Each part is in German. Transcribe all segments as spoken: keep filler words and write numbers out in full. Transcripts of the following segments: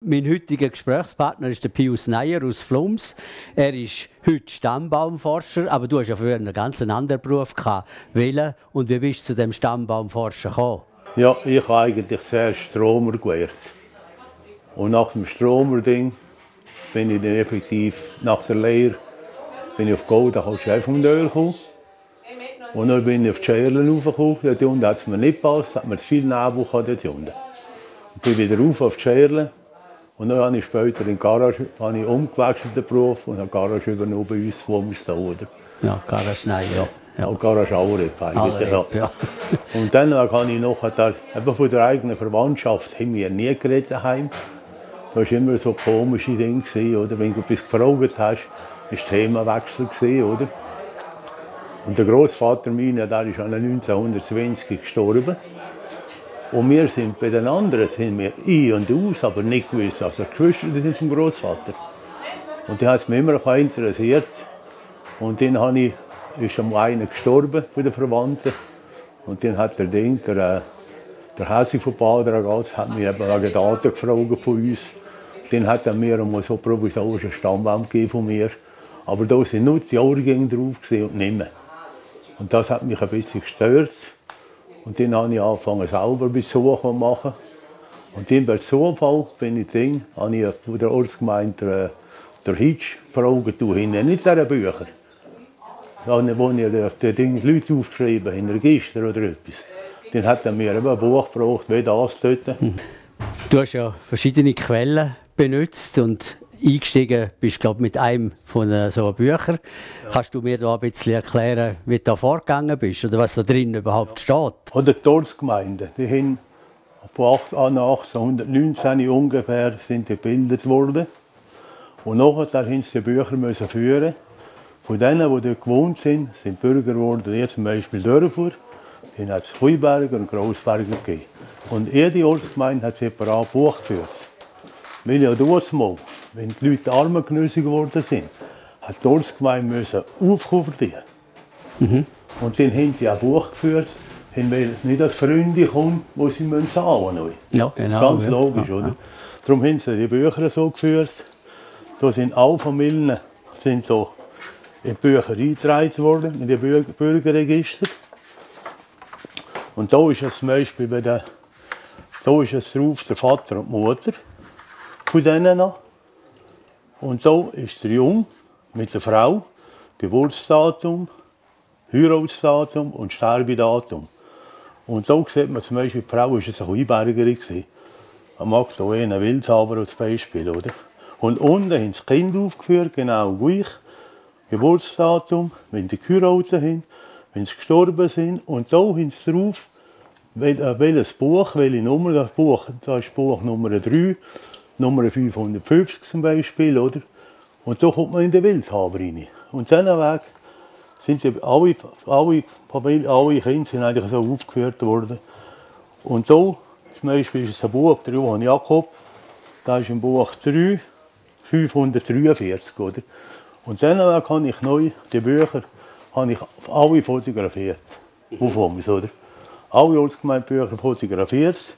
mein heutiger Gesprächspartner ist der Pius Neier aus Flums. Er ist heute Stammbaumforscher, aber du hast ja früher einen ganz anderen Beruf gehabt. Welchen und wie bist du zu dem Stammbaumforschen gekommen? Ja, ich habe eigentlich zuerst Stromer gelernt. Und nach dem Stromer-Ding bin ich dann effektiv nach der Lehre bin ich auf Golden als Chefmodell gekommen. Und dann bin ich auf die Scherlen raufgekommen. Dort unten hat es mir nicht gepasst, hat mir zu viel Nebel dort unten. Ich bin wieder rauf auf die Scherlen. Und dann habe ich später in der Garage habe ich umgewechselt den Beruf und habe die Garage übernommen bei uns, wo wir da, oder? Ja, Garage Neier. Ja. Ja, Garage Auerep eigentlich. Ja. Ja. Und dann habe ich noch da, eben von der eigenen Verwandtschaft haben wir nie geredet daheim. Das war immer so komische Dinge, oder? Wenn du etwas gefragt hast, war das Themawechsel, oder? Und der Großvater meiner, der ist neunzehnhundertzwanzig gestorben. Und wir sind bei den anderen sind wir ein und aus, aber nicht gewusst, also Geschwister sind vom Großvater. Und dann hat es mich immer interessiert. Und dann habe ich, ist einmal einer gestorben von den Verwandten. Und dann hat der Ding, der, der Häsig von Baderagaz, hat mich eben wegen Daten gefragt von uns. Dann hat er mir einmal so provisorischen Stammbaum gegeben von mir. Aber da waren nur die Jahrgänge drauf und nicht mehr. Und das hat mich ein bisschen gestört. Und dann habe ich angefangen, selber Besuche zu machen. Und dann per Zufall bin ich drin, habe ich von der Ortsgemeinde der, der Hitsch gefragt, du hinten nicht diese Bücher. Dann, wo ich die Dinge die Leute aufgeschrieben habe, in Register oder etwas. Dann hat er mir ein Buch gebraucht, wie das dort. Du hast ja verschiedene Quellen benutzt und eingestiegen bist, glaube mit einem von so Büchern. Ja. Kannst du mir da ein bisschen erklären, wie du da vorgegangen bist oder was da drin überhaupt steht? Oder die Ortsgemeinden, die haben von achtzehnhundertneunzehn ungefähr sind die gebildet worden. Und nachher haben sie die Bücher müssen führen. Von denen, die dort gewohnt sind, sind Bürger geworden, hier zum Beispiel Dörfer. Dann hat es Heuberger und Grossberger gegeben. Und jede Ortsgemeinde hat separat Buch geführt. Weil ja damals, wenn die Leute armengenössig geworden sind, hat die Ortsgemeinde müssen Aufkommen verdienen. Mhm. Und dann haben sie auch Buch geführt, weil nicht als Freunde kommen, die sie zahlen müssen. Ja, genau. Ganz logisch, ja, oder? Ja. Darum haben sie die Bücher so geführt. Da sind alle Familien sind da in die Bücher eingetragen worden, in die Bürgerregister. Und da ist es zum Beispiel bei der, da ist es drauf, der Vater und die Mutter von denen noch. Und da ist der Junge mit der Frau, Geburtsdatum, Heiratsdatum und Sterbedatum. Und da sieht man zum Beispiel, die Frau war eine Heubergerin. Man mag da einen Wildhaber als Beispiel, oder? Und unten haben sie Kind aufgeführt, genau gleich. Geburtsdatum, wenn sie geheiratet haben, wenn sie gestorben sind. Und da haben sie drauf, welches Buch, welche Nummer, das Buch, das ist Buch Nummer drei, Nummer fünfhundertfünfzig zum Beispiel, oder? Und da kommt man in den Wildhaber rein. Und diesen Weg sind ja alle, alle, Familie, alle Kinder sind eigentlich so aufgeführt worden. Und da zum Beispiel ist ein Buch, der Johann Jakob, da ist im Buch drei, fünfhundertdreiundvierzig, oder? Und dann habe ich neu, die Bücher, habe ich alle fotografiert. Auf uns, oder? Alle Ortsgemeindebücher fotografiert.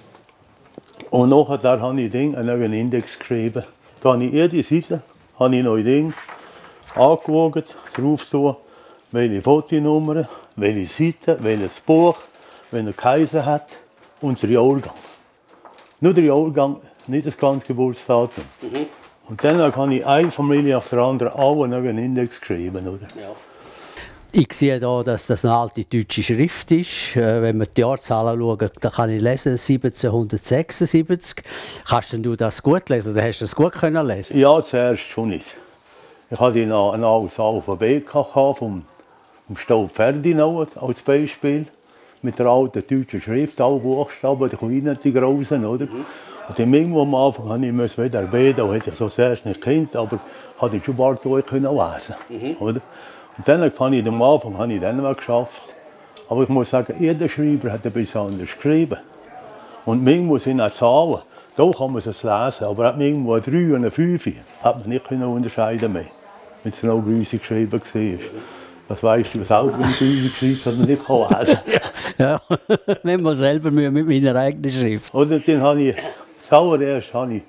Und nachher habe ich Ding, einen neuen Index geschrieben. Da habe ich jede Seite habe ich neue Dinge angeschaut, drauf tun, welche Fotonummern, welche Seite, welches Buch, wenn er geheißen hat und der Jahrgang. Nur der Jahrgang, nicht das ganze Geburtsdatum. Mhm. Und dann habe ich eine Familie nach der anderen alle einen Index geschrieben. Oder? Ja. Ich sehe hier, dass das eine alte deutsche Schrift ist. Wenn wir die Jahrzahlen schauen, dann kann ich lesen siebzehnhundertsechsundsiebzig. Kannst du das gut lesen oder hast du das gut können lesen? Ja, zuerst schon nicht. Ich hatte ein altes Alphabet vom, vom Staub Ferdinand als Beispiel. Mit der alten deutschen Schrift, alle Buchstaben, die kleinen, die großen, oder? Mhm. Und dann irgendwo am Anfang musste ich wieder beten, da hätte ich so zuerst nicht gekannt, aber hatte ich schon bald lesen können. Mhm. Oder? Und dann habe ich am Anfang habe ich dann mal geschafft. Aber ich muss sagen, jeder Schreiber hat ein bisschen anders geschrieben. Und irgendwo sind auch Zahlen, da kann man es lesen, aber hat irgendwo eine drei und eine fünf, hat man nicht unterscheiden mehr, wenn es noch grüßig geschrieben war. Das weisst du selber, wenn du grüßig schreibst, hat man nicht lesen. Ja, nehmen wir selber Mühe mit meiner eigenen Schrift. Oder dann habe ich, zuallererst habe ich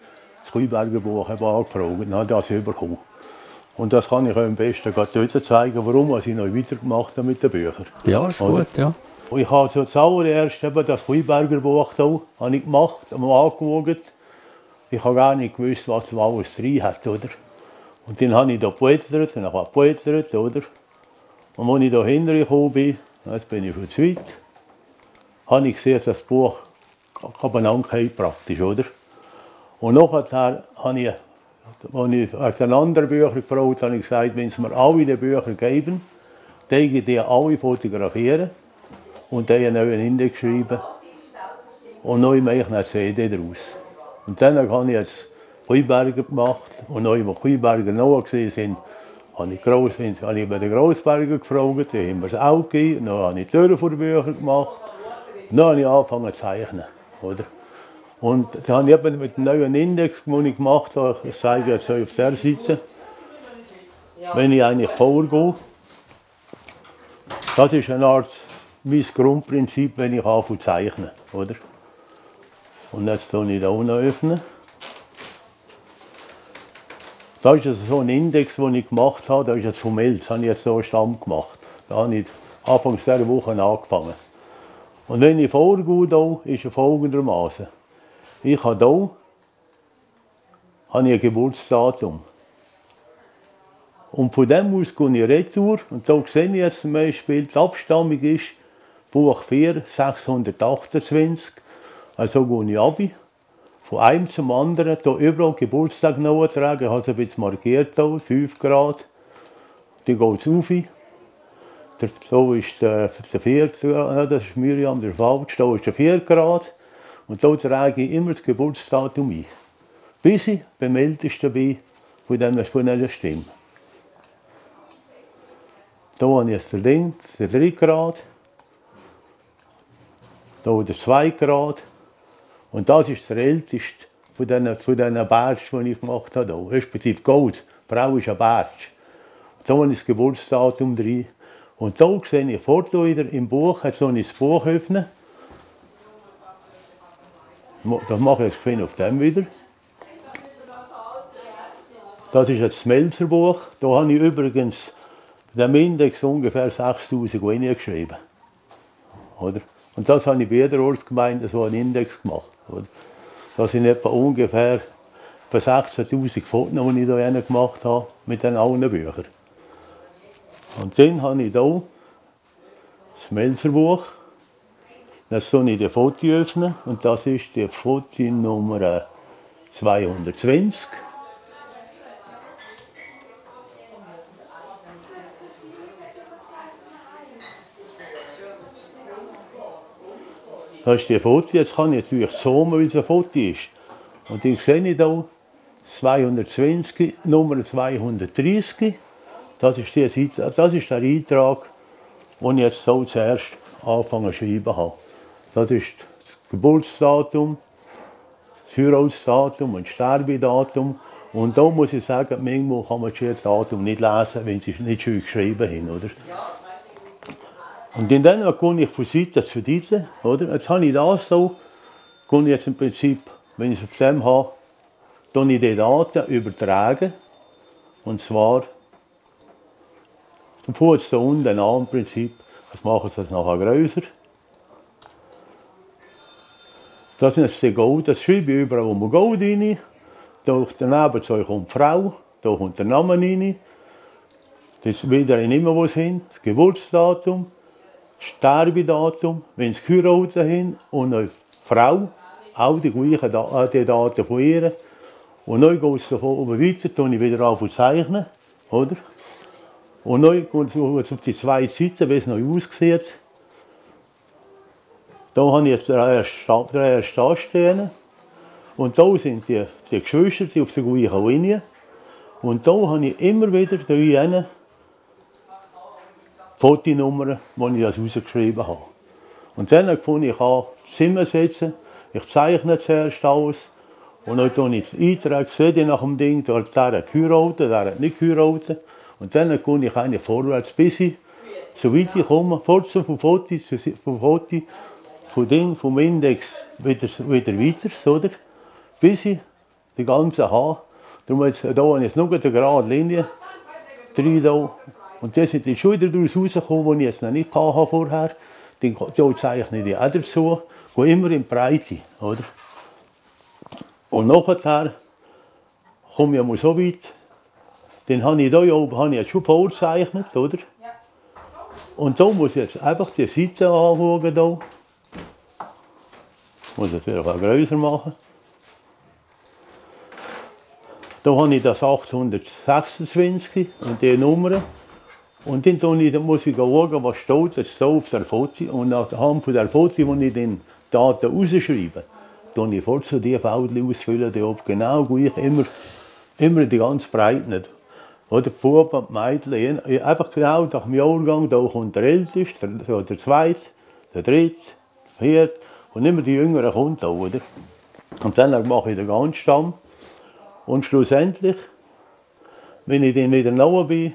das Kuyberger Buch angefragt und habe das bekommen. Und das kann ich euch am besten dort zeigen, warum ich noch weitergemacht habe mit den Büchern. Ja, ist gut, ja. Ich habe so zuallererst eben das Kuyberger Buch hier habe ich gemacht, einmal angeschaut. Ich habe gar nicht gewusst, was man alles drin hat, oder? Und dann habe ich hier geblättert, und ich habe geblättert, oder? Und als ich hier hintergekommen bin, jetzt bin ich schon zu weit, habe ich gesehen, dass das Buch abeinander geht, praktisch, oder? Und nachher habe ich, als ich aus den anderen Büchern gefragt habe, ich gesagt, wenn sie mir alle die Bücher geben, dann ich die alle fotografieren und dann einen neuen Index schreiben und neu mache ich eine C D daraus. Und dann habe ich jetzt Kuyberger gemacht und neu, als Kuyberger noch gesehen sind, habe ich, Gross, habe ich bei den Grossberger gefragt, die haben mir das auch gegeben, dann habe ich die Dörferbücher gemacht, dann habe ich angefangen zu zeichnen. Oder? Und dann habe ich eben mit dem neuen Index, den ich gemacht habe, ich zeige jetzt auf dieser Seite, wenn ich eigentlich vorgehe, das ist eine Art mein Grundprinzip, wenn ich anfange zu zeichnen. Oder? Und jetzt öffne ich hier unten öffnen. Das ist also so ein Index, den ich gemacht habe, das ist jetzt vom Elz, das habe ich jetzt so einen Stamm gemacht. Da habe ich Anfang dieser Woche angefangen. Und wenn ich vorgehe, da, ist es folgendermaßen. Ich habe hier habe ich ein Geburtsdatum. Und von dem aus gehe ich retour. Und da sehe ich jetzt zum Beispiel, die Abstammung ist Buch vier, sechshundertachtundzwanzig. Also gehe ich runter. Von einem zum anderen, hier überall Geburtstag nachtragen, ich habe es ein bisschen markiert, hier, fünf Grad. Dann geht es rauf. Hier ist der, der vier Grad, das ist Miriam, der falsch, hier ist der vier Grad. Und hier trage ich immer das Geburtsdatum ein. Bis ich beim Ältesten bin von dieser, von dieser Stimme. Hier habe ich jetzt den Ding, den drei Grad. Hier der zwei Grad. Und das ist der älteste von diesen, von diesen Badges, die ich gemacht habe. Hier. Respektive Gold. Die Frau ist ein Badge. Da habe ich das Geburtsdatum drin. Und hier sehe ich ein Foto wieder im Buch. Jetzt soll ich das Buch öffnen. Das mache ich jetzt auf dem wieder. Das ist jetzt das Melzer-Buch. Da habe ich übrigens dem Index ungefähr sechstausend Wenige geschrieben. Oder? Und das habe ich bei jeder Ortsgemeinde so einen Index gemacht. Oder? Das sind etwa ungefähr sechzehntausend Fotos, die ich hier gemacht habe, mit den allen Büchern. Und dann habe ich hier das Melzer-Buch. Jetzt öffne ich die Foto öffnen und das ist die Fotonummer zweihundertzwanzig. Das ist die Foto. Jetzt kann ich natürlich zoomen, wie es ein Foto ist. Und dann sehe ich hier zweihundertzwanzig, Nummer zweihundertdreißig. Das ist, die Seite, das ist der Eintrag, den ich jetzt so zuerst angefangen zu schreiben habe. Das ist das Geburtsdatum, das Heiratsdatum und das Sterbedatum. Und da muss ich sagen, manchmal kann man das Datum nicht lesen, wenn sie es nicht schön geschrieben haben. Oder? Und dann gehe ich von Seite zu Seite. Oder? Jetzt habe ich das so, gehe ich jetzt im Prinzip, wenn ich es auf dem habe, dann ich die Daten übertragen. Und zwar von Fuß da unten an im Prinzip. Das mache ich jetzt nachher größer. Das ist jetzt die Gold, das schreibe ich überall, wo man Gold rein. Da daneben kommt die Frau, da kommt der Name rein. Das ist wieder immer was hin, das Geburtsdatum, das Sterbedatum, wenn sie geheiratet haben und eine Frau, auch die gleichen da die Daten von ihr. Und dann geht es davon weiter, dann ich wieder an zu zeichnen. Oder? Und dann geht es auf die zwei Seiten, wie es noch aussieht. Da habe ich jetzt drei erste stehen. Und da sind die, die Geschwister die auf der gleichen Linie. Und da habe ich immer wieder drei Fotonummern, die ich das rausgeschrieben habe. Und dann fand ich, ich kann zusammensetzen, ich zeichne zuerst alles. Und dann tue ich die Einträge, sehe ich nach dem Ding, der hat geheiratet, der hat nicht geheiratet. Und dann komme ich eigentlich vorwärts, bis ich, so weit ich komme, fortsetzen vom Foto, vom Foto, vom Ding, vom Index wieder, wieder weiter, oder? Bis ich die ganzen Haare. Darum jetzt, da habe ich jetzt nur eine gerade Linie drin. Da. Und die sind jetzt schon wieder daraus rausgekommen, die ich jetzt noch nicht hatte vorher. Die, die zeichne ich auch dazu. Gehe immer in die Breite. Oder? Und nachher komme ich mal so weit, den habe ich hier oben habe ich jetzt schon vorgezeichnet. Oder? Und da muss ich jetzt einfach die Seite anschauen. Da. Ich muss es wieder größer machen. Da habe ich das achthundertsechsundzwanzig und die Nummer. Und dann muss ich schauen, was steht jetzt hier auf der Foto. Und anhand von der Foto, die ich den Daten rausschreibe, dann ich vor zu die Feldchen ausfüllen, die oben genau gleich, immer, immer die ganz Breite. Oder die Buben, die Mädchen, einfach genau nach dem Jahrgang, da kommt der Älteste, der, der Zweite, der Dritte, der Vierte und immer die Jüngeren kommen da, oder? Und dann mache ich den ganzen Stamm. Und schlussendlich, wenn ich dann wieder neu bin,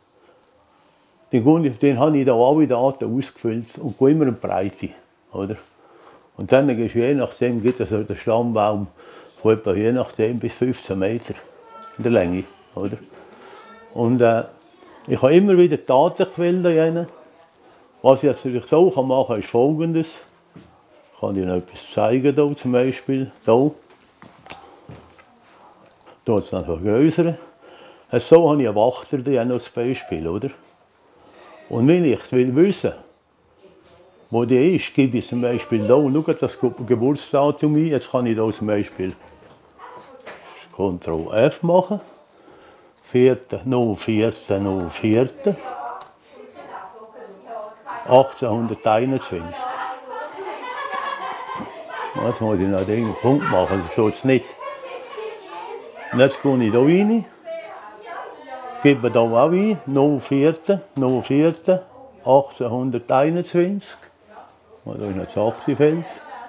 dann, ich, dann habe ich da alle Daten ausgefüllt und gehe immer in die Breite. Oder? Und dann gehst du je nachdem, gibt es den Stammbaum von etwa je nachdem bis fünfzehn Meter in der Länge. Oder? Und äh, ich habe immer wieder Datenquellen. Was ich jetzt natürlich so machen kann, ist Folgendes. Ich kann dir noch etwas zeigen, hier, zum Beispiel. Hier. Hier ist es noch vergrößern. Also so habe ich einen Wachter, die noch das Beispiel. Oder? Und wenn ich will wissen, wo die ist, gebe ich zum Beispiel hier, schau das Geburtsdatum ein. Jetzt kann ich hier zum Beispiel Ctrl F machen. vierter vierter vierter achtzehnhunderteinundzwanzig. Jetzt muss ich noch einen Punkt machen, das tut es nicht. Und jetzt gehe ich hier rein, gebe hier auch ein, vierter vierter achtzehnhunderteinundzwanzig. Da ist noch das achtzehnfeld.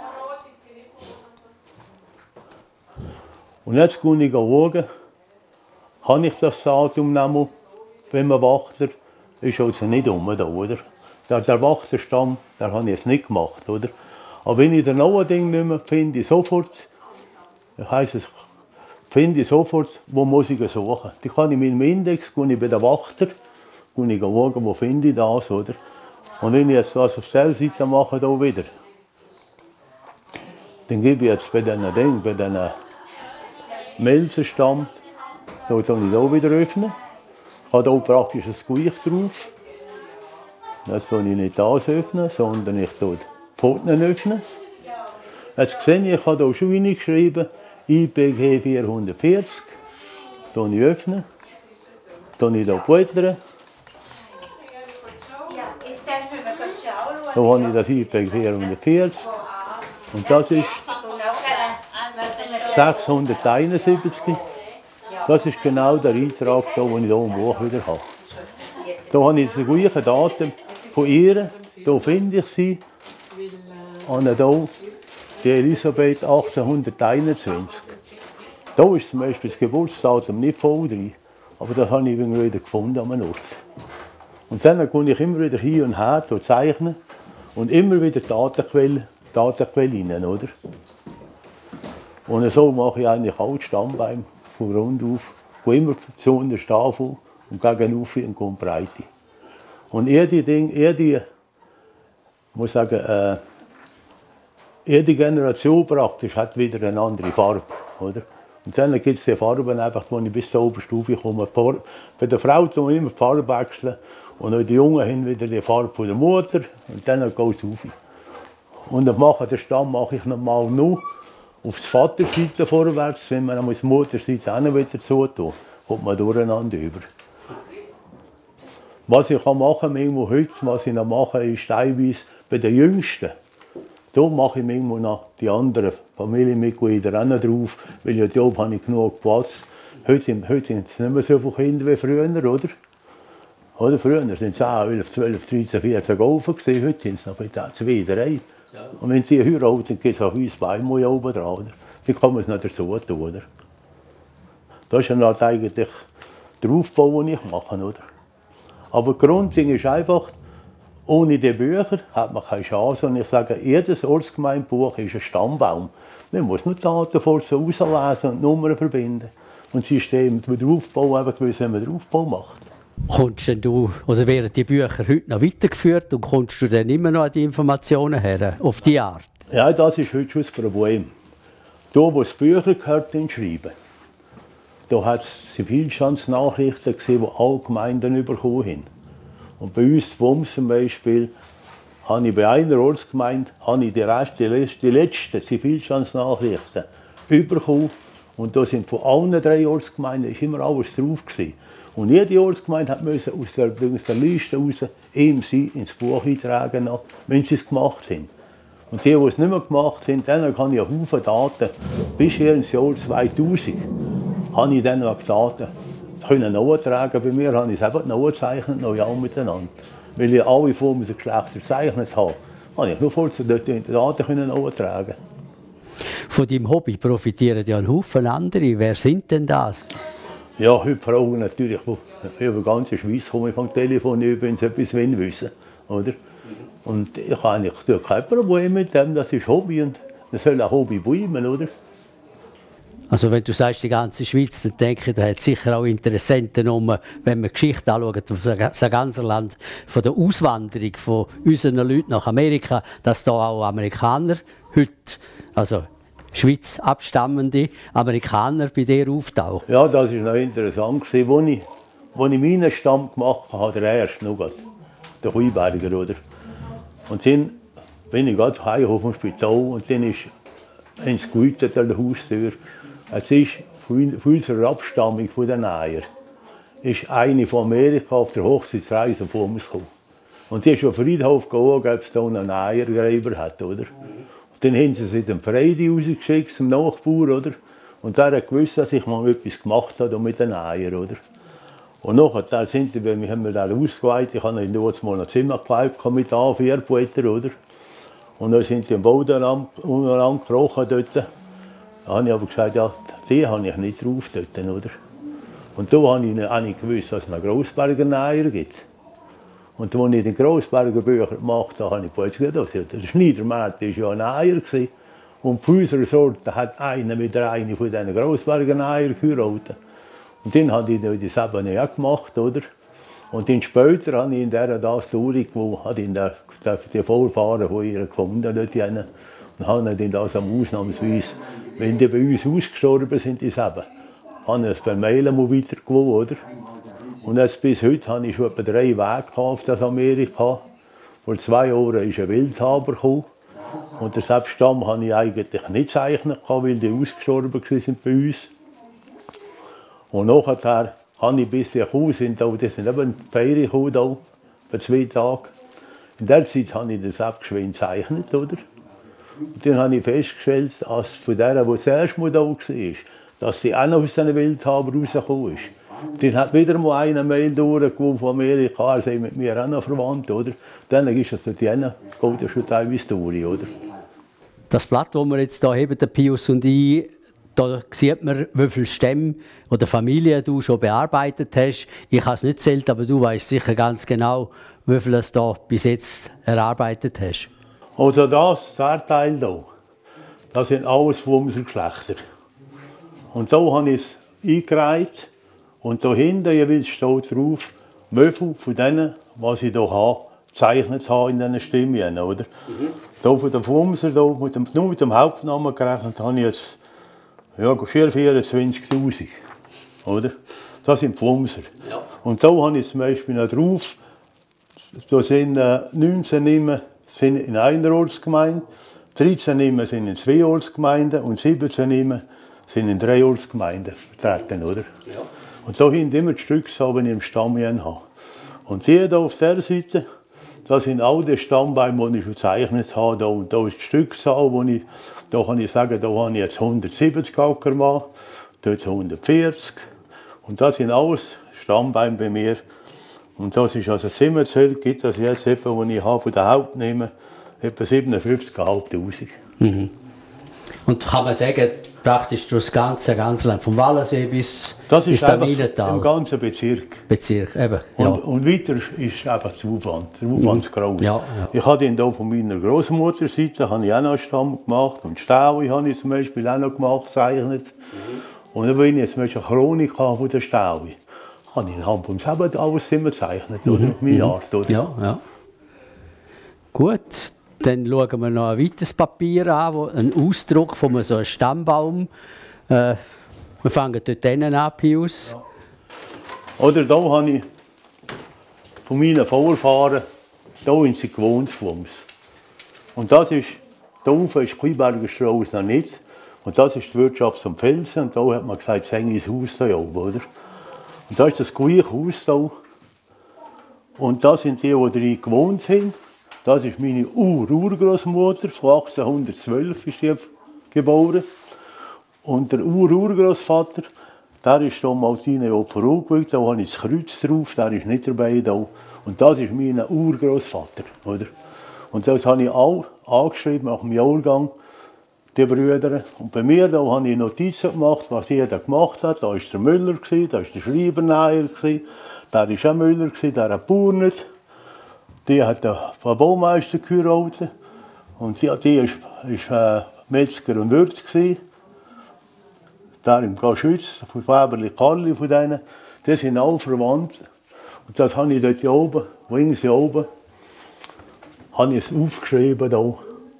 Und jetzt gehe ich schauen, habe ich das Datum noch, wenn man Wachter, ist also nicht um, da, oder? Der, der Wachterstamm, der habe ich jetzt nicht gemacht, oder? Aber wenn ich den neuen Ding nicht mehr finde, ich sofort, heisst es, finde ich sofort, wo muss ich suchen. Die kann ich mit dem Index, gehe ich bei den Wachter, gehe ich schauen, wo finde ich das, oder? Und wenn ich jetzt das auf der Seite mache, da wieder, dann gebe ich jetzt bei diesen Dingen, bei diesen Melzenstamm, da kann ich hier wieder öffnen. Ich habe hier praktisch ein Gewicht drauf. Jetzt kann ich nicht das öffnen, sondern ich öffne die Pfoten öffnen. Jetzt sehe ich, ich habe hier schon reingeschrieben, I P G vierhundertvierzig. Dann öffnen. Dann ich hier blättern. Da habe ich das I P G vierhundertvierzig. Und das ist sechshunderteinundsiebzig. Das ist genau der Eintrag, den ich hier im Buch wieder habe. Hier habe ich die gleichen Daten von ihr. Hier finde ich sie. Und hier die Elisabeth achtzehnhunderteinundzwanzig. Hier ist zum Beispiel das Geburtsdatum nicht voll drin. Aber das habe ich wieder gefunden an einem Ort. Und dann kann ich immer wieder hin und her zeichnen. Und immer wieder Datenquelle, Datenquelle rein, oder? Und so mache ich eigentlich alle Stammbäume von Grund auf. Ich gehe immer zu untersten anfangen und gegen auf und komme Breite. Und jede Ding, jede, ich muss sagen, äh, jede Generation praktisch hat wieder eine andere Farbe, oder? Und dann gibt es die Farben einfach, wo ich bis zur Oberstufe komme. Bei der Frau tun wir immer die Farbe wechseln und bei den Jungen haben wieder die Farbe von der Mutter und dann geht es auf. Und dann mache den Stamm mache ich nochmal nur auf die Vaterseite vorwärts, wenn man die Mutterseite auch noch wieder zutun, kommt man durcheinander über. Was ich machen kann, heute, was ich noch mache, ist teilweise bei den Jüngsten. Da mache ich irgendwo noch die anderen Familienmitglieder auch noch drauf, weil ja da habe ich genug Platz. Heute sind, heute sind es nicht mehr so viele Kinder wie früher, oder? Oder früher waren es zehn, elf, zwölf, dreizehn, vierzehn Golfen, heute sind es noch zwei, drei. Ja. Und wenn sie heiraten, dann gibt es auch uns zweimal oben dran, oder? Dann kann man es noch dazu tun, oder? Das ist ja eigentlich der Aufbau, den ich mache, oder? Aber das Grundding ist einfach, ohne die Bücher hat man keine Chance. Und ich sage, jedes Ortsgemeindebuch ist ein Stammbaum. Man muss nur Daten vor so rauslesen und Nummern verbinden. Und das System mit dem Aufbau, einfach wissen, wie man den Aufbau macht. Kommst denn du, oder werden die Bücher heute noch weitergeführt und kommst du dann immer noch an die Informationen her, auf die Art? Ja, das ist heute schon das Problem. Da, wo es Bücher gehört, schreiben, da hat es Zivilstandsnachrichten gesehen, die alle Gemeinden bekommen haben. Und bei uns, Wums zum Beispiel, habe ich bei einer Ortsgemeinde habe ich die, Rest, die, letzten, die letzten Zivilstandsnachrichten bekommen. Und da sind von allen drei Ortsgemeinden ist immer alles drauf gewesen. Und jede Ortsgemeinde musste aus der, aus der Liste raus ihm sie ins Buch eintragen, wenn sie es gemacht haben. Und die, die es nicht mehr gemacht haben, denen kann ich einen Haufen Daten, bis hier ins Jahr zweitausend, habe ich dann noch Daten können nachtragen. Bei mir habe ich es einfach nachgezeichnet, noch ja miteinander. Weil ich alle Formen der Geschlechter gezeichnet habe, habe ich nur vorher die Daten nachtragen. Von deinem Hobby profitieren ja ein Haufen andere. Wer sind denn das? Ja, heute fragen natürlich, wo über die ganze Schweiz komme ich vom Telefon über, wenn sie etwas wissen wollen, oder? Und ich habe eigentlich kein Problem mit dem, das ist Hobby und das soll ein Hobby bleiben, oder? Also wenn du sagst, die ganze Schweiz, dann denke ich, da hat sicher auch Interessenten, um, wenn man die Geschichte anschaut, das ganze Land, von der Auswanderung von unseren Leuten nach Amerika, dass da auch Amerikaner heute, also Schweiz abstammende Amerikaner bei dir auftauchen. Ja, das war noch interessant. Als ich, als ich meinen Stamm gemacht habe, der erste noch, der Heuberger, oder? Und dann bin ich gerade heim auf dem Spital und dann ist eins geläutet an der Haustür. Es ist von unserer Abstammung, von den Eier, ist eine von Amerika auf der Hochzeitsreise von uns gekommen. Und die ist auf den Friedhof gegangen, ob es da einen Eiergräber hat, oder? Und dann haben sie sie dem Freidi rausgeschickt, zum Nachbar, oder? Und der hat gewusst, dass ich mal etwas gemacht habe mit den Eiern, oder? Und nachher sind wir, wir haben wir dann ausgeweitet, ich habe dort mal ein Zimmer gekauft mit A vier Blättern, oder? Und dann sind die im Boden untereinander gekrochen dort. Da habe ich aber gesagt, ja, die habe ich nicht drauf dort, oder? Und da habe ich, habe ich gewusst, dass es einen Grossberger Eier gibt. Und als ich den Grossberger Bücher gemacht habe, habe ich plötzlich gedacht, der Schneidermarkt war ja ein Eier. Und von unserer Sorte hat einer wieder eine von diesen Grossberger Eiern geheiratet. Und dann habe ich das eben auch gemacht, oder? Und dann später habe ich in dieser das durch, wo habe ich der, der, die Vorfahren von ihr gefunden dort hin. Und habe dann das am ausnahmsweise, wenn die bei uns ausgestorben sind, ist eben, habe ich es per Mail weitergegeben, oder? Und jetzt bis heute habe ich schon etwa drei Wege auf das Amerika. Vor zwei Jahren ist ein Wildhaber gekommen. Und den Selbststamm habe ich eigentlich nicht gezeichnet, weil die ausgestorben sind bei uns. Und nachher habe ich bis sie gekommen sind, das sind eben die Ferien gekommen, da, für zwei Tage. In der Zeit habe ich das abgeschwind gezeichnet, oder? Und dann habe ich festgestellt, dass von der, die zuerst mal da war, dass sie auch noch aus diesen Wildhabern rausgekommen ist. Dann hat wieder mal eine Mail durchgekommen von Amerika, er sei mit mir auch noch verwandt, oder? Dann ist es dort hin, geht ja schon teilweise durch, oder? Das Blatt, das wir jetzt hier haben, der Pius und ich, da sieht man, wie viele Stämme oder Familien du schon bearbeitet hast. Ich habe es nicht gezählt, aber du weißt sicher ganz genau, wie viel du da bis jetzt erarbeitet hast. Also das, der Teil hier, das sind alles von unseren Geschlechtern. Und da habe ich es eingereiht. Und da hinten jeweils steht drauf, wie viele von denen, was ich hier habe, gezeichnet habe in diesen Stimmen. Oder? Mhm. Hier von den Fumser, hier mit dem, nur mit dem Hauptnamen gerechnet, habe ich jetzt ja, vierundzwanzigtausend. Oder? Das sind Fumser. Ja. Und da habe ich zum Beispiel noch drauf, da sind äh, neunzehn Nimmer sind in einer Ortsgemeinde, dreizehn Nimmer sind in zwei Ortsgemeinden und siebzehn Nimmer sind in drei Ortsgemeinden vertreten. Oder? Ja. Und da hinten immer die Stücke, die ich im Stamm habe. Und die hier auf dieser Seite, das sind all die Stammbäume, die ich schon gezeichnet habe. Und da ist die Stückzahl, wo ich, da kann ich sagen, da habe ich jetzt hundertsiebzig Ackermann, dort hundertvierzig. Und das sind alles Stammbäume bei mir. Und das ist also Zimmerzelt, gibt das jetzt etwa, wo ich habe, von der Haupt nehme, etwa siebenundfünfzigtausendfünfhundert. Mhm. Und kann man sagen, praktisch durch das ganze, ganze Land, vom Wallensee bis das ist bis Daminental. Im ganzen Bezirk. Bezirk, eben, ja. Und, und weiter ist einfach der Aufwand, der Aufwand ist groß. Ja, ja. Ich habe den hier von meiner Großmutterseite habe ich auch noch einen Stamm gemacht und Staui habe ich zum Beispiel auch noch gemacht, gezeichnet. Mhm. Und dann, wenn ich jetzt eine Chronik habe von der Staui, habe ich in Hamburg selber alles immer gezeichnet, mhm. oder? Meine Art, oder? Ja, ja. Gut. Dann schauen wir noch ein weiteres Papier an, wo ein Ausdruck von so einem Stammbaum. Äh, wir fangen dort an, Pius. Ja. Oder da habe ich von meinen Vorfahren, da sind sie gewohnt von uns. Und das ist, da oben ist Kleinberger Strasse noch nicht. Und das ist die Wirtschaft zum Felsen. Und da hat man gesagt, das ist das Haus da oben, oder? Und da ist das gleiche Haus da. Und da sind die, die drin gewohnt sind. Das ist meine Ur-Urgroßmutter, von achtzehnhundertzwölf ist sie geboren. Und der Ur-Urgroßvater, der ist hier mal zehn Jahre vorausgegangen, da habe ich das Kreuz drauf, der ist nicht dabei. Da. Und das ist mein Urgroßvater. Oder? Und das habe ich auch angeschrieben nach dem Jahrgang, die Brüder. Und bei mir da habe ich Notizen gemacht, was jeder gemacht hat. Da war der Müller, da war der Schreiberneier, der war auch Müller, der hat Bauer nicht. Die hat den Baumeister geheiratet und die, die ist, ist äh, Metzger und Wirt gsi. Der im Gaschütz, von Weberli Karli, von denen, die sind alle verwandt. Und das habe ich dort hier oben, links hier oben, habe ich es aufgeschrieben, da,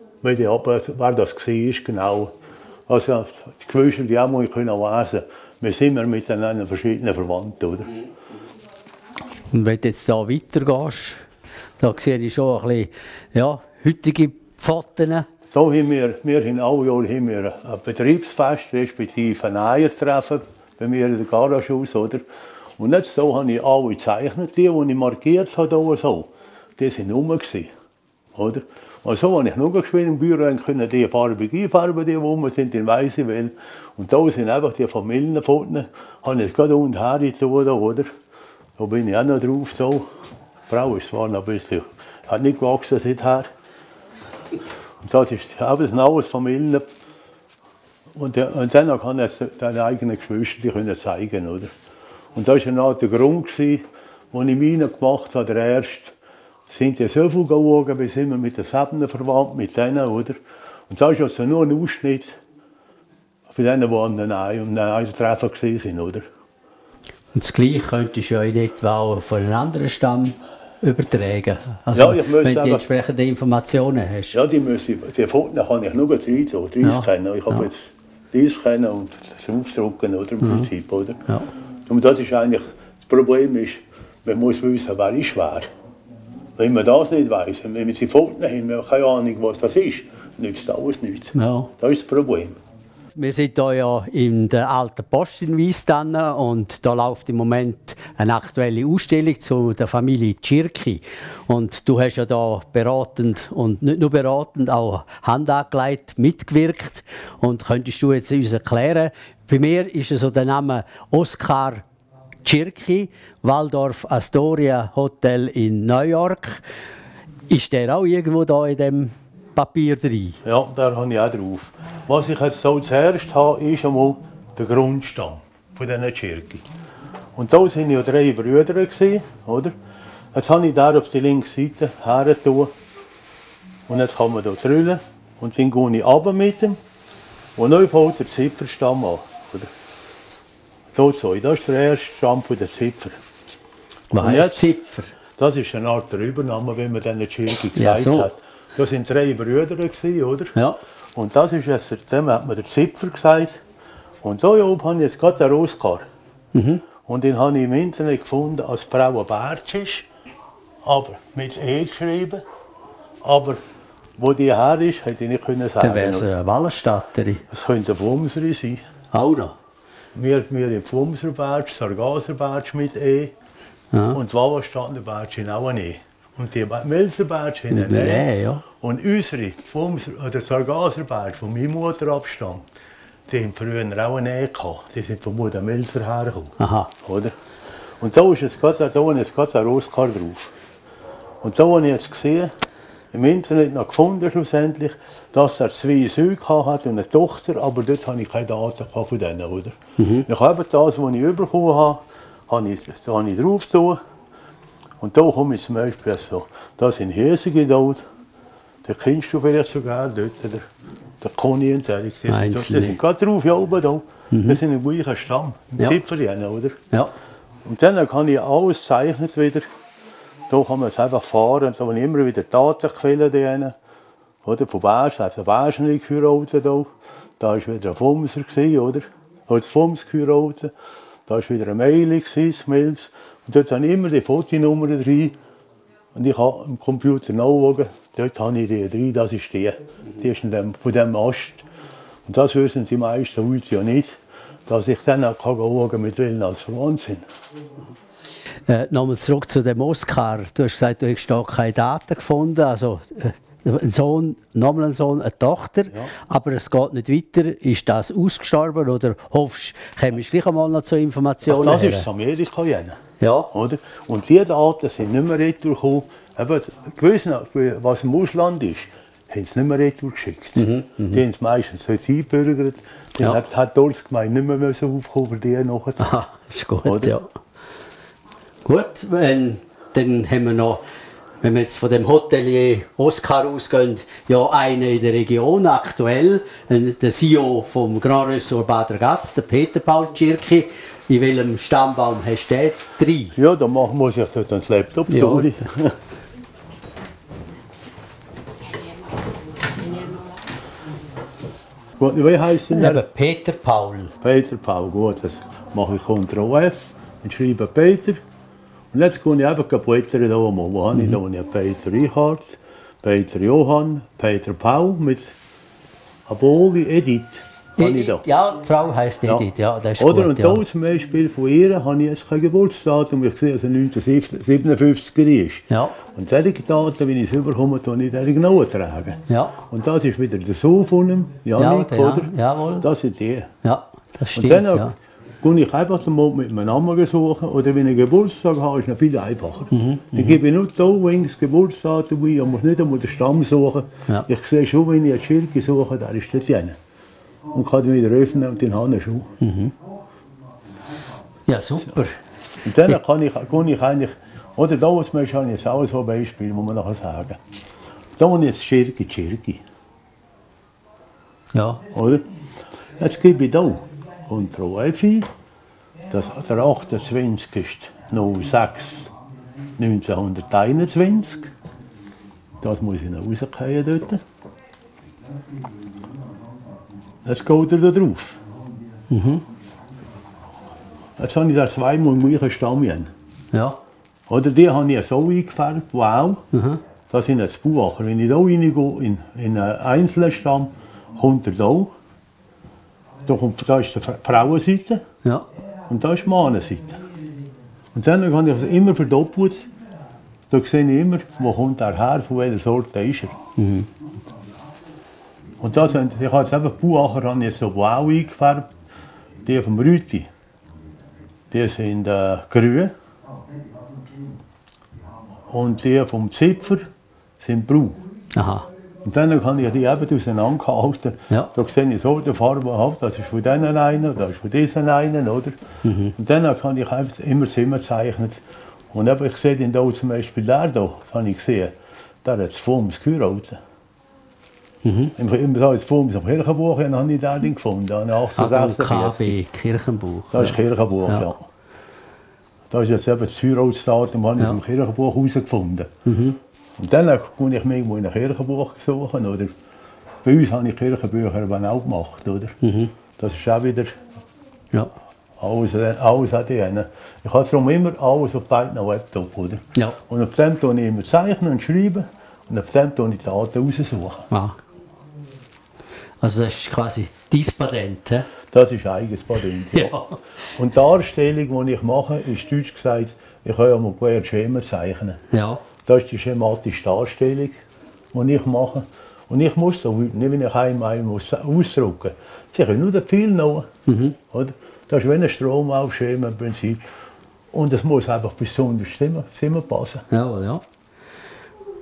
wer das war, genau. Also die Geschwister, die auch mal können lesen. Wir sind immer miteinander verschiedene verwandt, oder? Und wenn du jetzt hier weitergehst, da sehe ich schon ein bisschen, ja, heutige Pfoten. Da haben wir, wir haben alle Jahre haben wir ein Betriebsfest, respektive ein Eiertreffen bei mir in der Garagehaus, oder? Und jetzt so habe ich alle gezeichnet, die, die ich markiert habe, so, die sind rum gewesen, oder? Und so habe ich noch geschwind im Büro können die Farbe einfärben, die rum sind, in weiße Wellen. Und da sind einfach die Familienfotos, habe ich gerade unten her getan, oder? Da bin ich auch noch drauf, so. Die Frau ist zwar noch ein bisschen, hat nicht gewachsen seither. Und das ist alles Familie. Und, und dann kann er seine eigenen Geschwister die können zeigen, oder? Und das war der Grund, als ich meine gemacht habe, der erste, sind die so viel gegangen, bis immer mit den Sebnen verwandt, mit denen, oder? Und das ist also nur ein Ausschnitt für denen, die an einem Treffen waren, oder? Und das Gleiche könntest du ja in etwa auch von einem anderen Stamm übertragen. Also, ja, ich wenn du die entsprechenden Informationen hast. Ja, die, müssen, die Fotos kann ich nur drei, so, drei ja. kennen. Ich habe ja. jetzt dies kennen und das aufdrucken, oder, im mhm. Prinzip, oder? Ja. Und das ist eigentlich, das Problem ist, man muss wissen, wer ist wer. Wenn man das nicht weiss, wenn wir die Fotos haben, wir haben keine Ahnung, was das ist, nützt alles nichts. Ja. Das ist das Problem. Wir sind hier ja in der alten Post in Wiesbaden und da läuft im Moment eine aktuelle Ausstellung zu der Familie Tschirki. Und du hast ja da beratend und nicht nur beratend, auch Hand angelegt, mitgewirkt. Und könntest du jetzt uns erklären, bei mir ist es so der Name Oskar Tschirki, Waldorf Astoria Hotel in New York. Ist der auch irgendwo da in dem Papier drin? Ja, da habe ich auch drauf. Was ich jetzt so zuerst habe, ist einmal der Grundstamm von diesen Tschirki. Und da waren ja drei Brüder, oder? Jetzt habe ich da auf die linke Seite hergetan. Und jetzt kann man hier drüllen. Und dann gehe ich runter mit ihm. Und dann fängt der Zipferstamm an. Oder? So, so. Das ist der erste Stamm der Zipfer. Was heißt Zipfer? Das ist eine Art der Übernahme, wie man diesen Tschirki gesagt ja, so. hat. Das waren drei Brüder, oder? Ja. Und das ist jetzt, dem hat man der Zipfer gesagt. Und da oben habe ich jetzt gerade den Oskar. Mhm. Und den habe ich im Internet gefunden, als Frau Bertsch ist, aber mit E geschrieben. Aber wo die her ist, hätte ich nicht können sagen. Dann wäre es eine Wallenstatterin. Es könnte eine Pflumserin sein. Auch noch? Wir, wir haben Pflumser Bertsch, Sargaser Bertsch mit E. Ja. Und die Wallenstatter Bertsch haben auch ein E. Und die Melser Bertsch haben ein E. Ja. Und unsere Pflumser, oder Sargaser Bertsch, von meiner Mutter abstammt, die haben früher auch eine E gehabt. Die sind von Mutter Melser hergekommen. Aha. Oder? Und da ist jetzt gerade, da ist jetzt gerade ein Oskar drauf. Und da habe ich jetzt gesehen, im Internet noch gefunden, schlussendlich, dass er zwei Söhne hatte und eine Tochter, aber dort hatte ich keine Daten von denen. Oder? Mhm. Ich habe das, was ich bekommen habe, habe ich, da habe ich drauf getan. Und da komme ich zum Beispiel so, das in Hesige dort, da kennst du vielleicht sogar dort, der, der Conny und Erik, die sind, die sind gerade drauf, ja oben da. Mhm. Das sind ein gleicher Stamm, im ja. Zipferchen, oder? Ja. Und dann kann ich alles zeichnen wieder. Da kann man es einfach fahren, da habe ich immer wieder Datenquellen drin. Oder? Von Bersch, also Berschenli geheiratet da. Da war wieder ein Fumser, oder? Oder Fums geheiratet. Da war wieder ein Mail, Smiles. Und dort habe ich immer die Fotonummern drin. Und ich habe am Computer nachschauen, dort habe ich die drin, das ist die. Die ist in dem, von diesem Ast. Und das wissen die meisten heute ja nicht, dass ich dann auch schauen kann, mit welchen als verwandt sind. Äh, Nochmal zurück zu dem Oskar. Du hast gesagt, du hast da keine Daten gefunden. Also, äh, ein Sohn, nochmal ein Sohn, eine Tochter. Ja. Aber es geht nicht weiter. Ist das ausgestorben oder hoffst du, kommst du gleich einmal noch zu Informationen? Ach, das her? Ist in Amerika. Ja. Oder? Und die Daten sind nicht mehr retour gekommen. Gewesen, was im Ausland ist, haben sie nicht mehr retour geschickt. Mhm, die haben es meistens heute eingebürgert. Die ja. hat, hat dort gemeint, nicht mehr so aufkommen für die nachher. Aha, ist gut, oder? Ja. Gut, wenn, dann haben wir noch, wenn wir jetzt von dem Hotelier Oskar ausgehen, ja einen in der Region aktuell, der C E O vom Grand Ressort Bader Gatz, der Peter Paul Tschirki. In welchem Stammbaum hast du den? Drei? Ja, da muss ich dort ans Laptop ja. tun. Wie heisst denn der? Peter Paul. Peter Paul, gut, das mache ich Ctrl F und schreibe Peter. Und jetzt gehe ich eben blättern hier mal. Wo habe ich da? Ich habe Peter Richard, Peter Johann, Peter Paul mit Aboli, Edith. Edith, ja, die Frau heisst Edith, ja, ja das ist Oder? gut. Und ja. da zum Beispiel von ihr habe ich jetzt kein Geburtsdatum. Ich sehe, dass es neunzehnhundertsiebenundfünfzig ist. Ja. Und solche Daten, wenn ich es überkomme, tue ich die genau tragen. Ja. Und das ist wieder der Sohn von ihm, Janik, ja, oder? Ja, jawohl. Das sind die. Ja, das stimmt. Und dann ja. gehe ich einfach mal mit meinem Namen suchen. Oder wenn ich Geburtstag habe, ist es noch viel einfacher. Mhm, ich gebe nur da das Geburtsdatum ein, ich muss nicht einmal den Stamm suchen. Ja. Ich sehe schon, wenn ich einen Schirke suche, der ist dort drin. Und kann ihn wieder öffnen und den habe schon. Mhm. Ja, super. Und dann kann ich, kann ich eigentlich, oder da muss man schon jetzt auch so ein Beispiel, muss man nachher sagen. Da habe ich jetzt Schirke, Schirke. Ja. Oder? Jetzt gebe ich da Ctrl F ein, das, der achtundzwanzigste null sechs neunzehnhunderteinundzwanzig. Das muss ich noch rausgehen dort. Jetzt geht er da drauf. Mhm. Jetzt habe ich da zweimal im gleichen Stamm. Ja. Oder die habe ich so eingefärbt, wow. Mhm. Das sind jetzt Buacher. Wenn ich hier reingehe, in, in einen einzelnen Stamm, kommt er da. Da, kommt, da ist die Frauenseite ja. und da ist die Mannenseite. Und dann habe ich das immer verdoppelt. Da sehe ich immer, wo kommt er her, von welcher Sorte ist er. Mhm. Und das, ich habe jetzt einfach Buacher jetzt so blau eingefärbt. Die vom Rüti, die sind äh, grün. Und die vom Zipfer sind braun. Aha. Und dann kann ich die eben auseinanderhalten. Ja. Da sehe ich so die Farbe, das ist von denen einen, das ist von diesen einen, oder? Mhm. Und dann kann ich einfach immer Zimmer zeichnen. Und eben, ich sehe den da zum Beispiel der da, das habe ich gesehen, der hat das Fums geheiratet. Mhm. Ich habe jetzt Fums am Kirchenbuch, dann habe ich den gefunden, achtzehnhundertsechsundvierzig. Ah, K B, Kirchenbuch. Das ist Kirchenbuch, ja. ja. Das ist jetzt eben das Heiratsdatum, das habe ich ja. im Kirchenbuch herausgefunden. Mhm. Und dann kann ich mich in ein Kirchenbuch suchen. Oder bei uns habe ich Kirchenbücher auch gemacht. Oder? Mhm. Das ist auch wieder ja. alles, alles an denen. Ich habe darum immer alles auf beiden Laptop. Oder? Ja. Und auf dem tue ich immer zeichnen und schreiben. Und auf dem tue ich die Daten raussuchen. Ah. Also das ist quasi dein Patent? He? Das ist eigenes Patent. Ja. Ja. Und die Darstellung, die ich mache, ist deutsch gesagt, ich kann ja mal quer Schema zeichnen. Ja. Das ist die schematische Darstellung, die ich mache. Und ich muss da nicht, wenn ich einmal muss ausdrucken muss. Sie können nur den Pfeil noch. Mhm. Oder? Das ist wie ein Stromaufschema im Prinzip. Und es muss einfach bis zu unserem Zimmer passen. Ja, ja.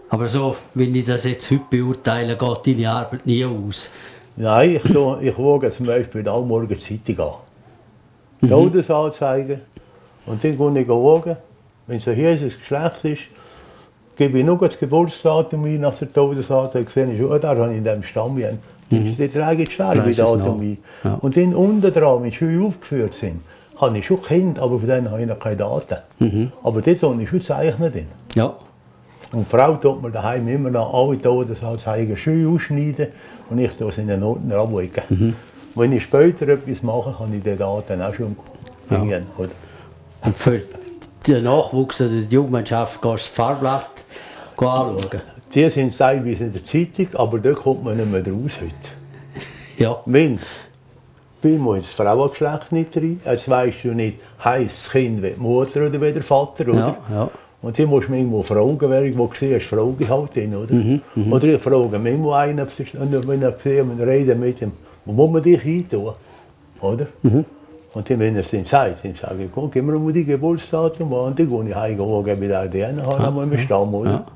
Aber so, wenn ich das jetzt heute beurteile, geht deine Arbeit nie aus? Nein, ich, so, ich schaue zum Beispiel auch morgen die Zeitung an. Die Todesanzeige. Und dann gehe ich schauen, wenn es ein heißes Geschlecht ist, gebe ich nur das Geburtsdatum ein nach der Todesanzeige. Sehe ich, oh, da habe ich in diesem Stamm. Mhm. Die trage ich Sterbedatum ein. Ja. Und dann unten dran, wenn die Schuhe aufgeführt sind, habe ich schon Kinder, aber von denen habe ich noch keine Daten. Mhm. Aber dort habe ich schon gezeichnet. Ja. Und die Frau tut mir daheim immer noch alle Todesanzeigen Schuhe ausschneiden und ich tue sie in den Noten ablegen. Mhm. Wenn ich später etwas mache, habe ich die Daten auch schon ja. Hängen, oder? Und für den Nachwuchs oder die Jugendmannschaft gehst du das Fahrblatt anschauen? Die sind teilweise in der Zeitung, aber da kommt man nicht mehr raus heute. Ja. Wenn, bei mir ins Frauengeschlecht nicht rein. Jetzt weisst du nicht, heisst das Kind wie die Mutter oder wie der Vater, oder? Ja, ja. Und dann musst du mich irgendwo fragen, wer ich gesehen hast, frage ich halt ihn, oder? Mhm, mh. Oder ich frage mich irgendwo einen, wenn ich sehe, und rede mit ihm, wo muss man dich reintun, oder? Mhm. Und dann, wenn er es dann sagt, dann sage ich, komm, gib mir mal die Geburtsdatum an, und dann gehe ich heim und gebe da die einen, habe einmal im Stamm, oder? Ja.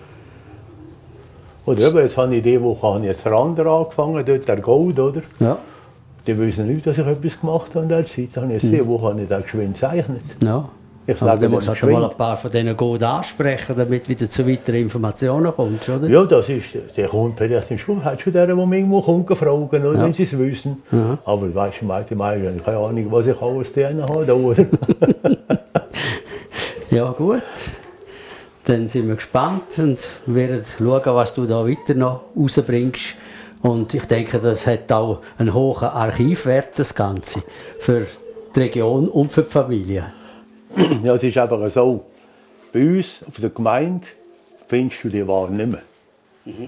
Oder eben, jetzt habe ich diese Woche habe ich jetzt Rander angefangen, dort der Gold, oder? Ja. Die wissen nicht, dass ich etwas gemacht habe in der Zeit. Dann habe ich jetzt diese Woche habe ich das geschwind gezeichnet. Ja. Ich sage, dann musst du halt mal ein paar von diesen Gold ansprechen, damit du wieder zu weiteren Informationen kommst, oder? Ja, das ist, der kommt vielleicht in die Schule, hat schon der, der mich irgendwo kommt, fragen, oder, ja. Wenn sie es wissen. Mhm. Aber weißt du, die meisten, keine Ahnung, was ich alles denen habe, oder? Ja, gut. Dann sind wir gespannt und werden schauen, was du da weiter noch rausbringst. Und ich denke, das hat auch einen hohen Archivwert, das Ganze, für die Region und für die Familie. Ja, es ist einfach so, bei uns auf der Gemeinde findest du die Ware nicht mehr. Mhm.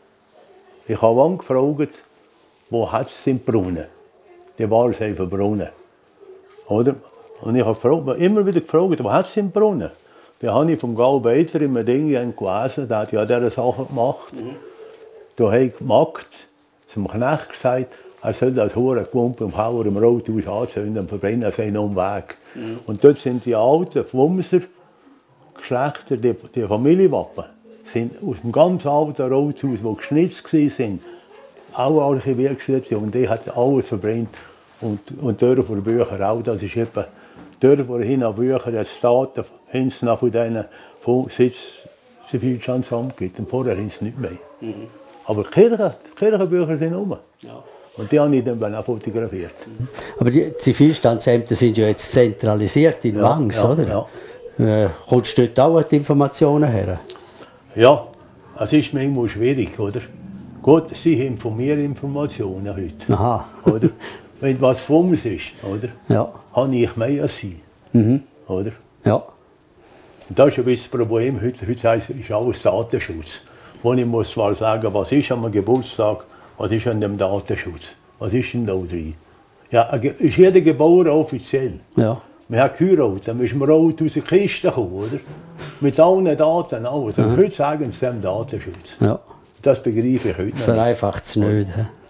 Ich habe angefragt, wo hat es im Brunnen? Die Ware sind im Brunnen. Oder? Und ich habe immer wieder gefragt, wo hat es im Brunnen? Da habe ich vom Gal Beiter in einem Ding gelesen, der hat ja diese Sachen gemacht. Mhm. Da hat die Magd zum Knecht gesagt, er soll das hohe Klumpen im Hauer im Rothaus anzünden und verbrennen auf einen Umweg. Mhm. Und dort sind die alten Flumser Geschlechter, die, die Familienwappen, sind aus dem ganz alten Rothaus, das geschnitzt waren, auch archiviert und die hat alles verbrannt. Und, und dort vor den Büchern auch, das ist etwa dort vor hin an Büchern, jetzt Daten, haben sie noch von denen, seit es Zivilstandsamt gibt. Und vorher haben sie nicht mehr. Mhm. Aber die Kirchen, die Kirchenbücher sind rum. Ja. Und die habe ich dann auch fotografiert. Mhm. Aber die Zivilstandsämter sind ja jetzt zentralisiert in ja, Wangs, ja, oder? Ja. Äh, kommst du dort auch die Informationen her? Ja, es ist manchmal schwierig, oder? Gut, sie haben von mir Informationen heute. Aha. Oder? Wenn was von uns ist, oder? Ja. Habe ich mehr als sie. Mhm. Oder? Ja. Und das ist ein bisschen das Problem. Heute, heute heißt, ist alles Datenschutz. Wo ich muss zwar sagen, was ist am Geburtstag, was ist an dem Datenschutz? Was ist denn da drin? Ja, ist jeder geboren offiziell. Ja. Wir haben geheiratet, dann müssen wir auch aus der Kiste kommen, oder? Mit allen Daten, alles. Und heute sagen sie dem Datenschutz. Ja. Das begreife ich heute nicht. Vereinfacht es nicht.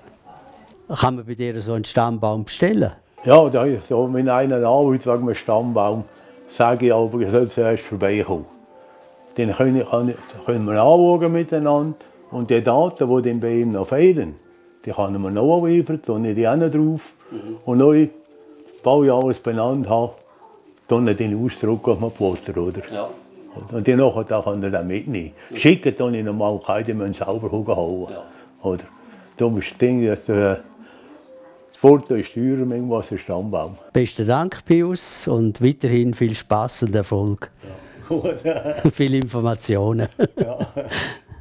He? Kann man bei dir so einen Stammbaum bestellen? Ja, da, so, wenn einer anruft wegen einem Stammbaum, sage ich aber, ich soll zuerst vorbeikommen. Dann können, können wir anschauen miteinander und die Daten, die dann bei ihm noch fehlen, die kann man noch liefern, tun ich die auch drauf. Mhm. Und neu, weil ich alles benannt habe, tun ich den Ausdruck auf den Poster, oder? Ja. Und die nachher da kann er dann mitnehmen. Mhm. Schicken tun ich normal keine, die müssen selber holen. Ja. Oder? Darum ist das Ding, dass der Sport ist teurer, irgendwas ist Stammbaum. Besten Dank, Pius, und weiterhin viel Spaß und Erfolg. Ja. Gut. Viele Informationen. Ja.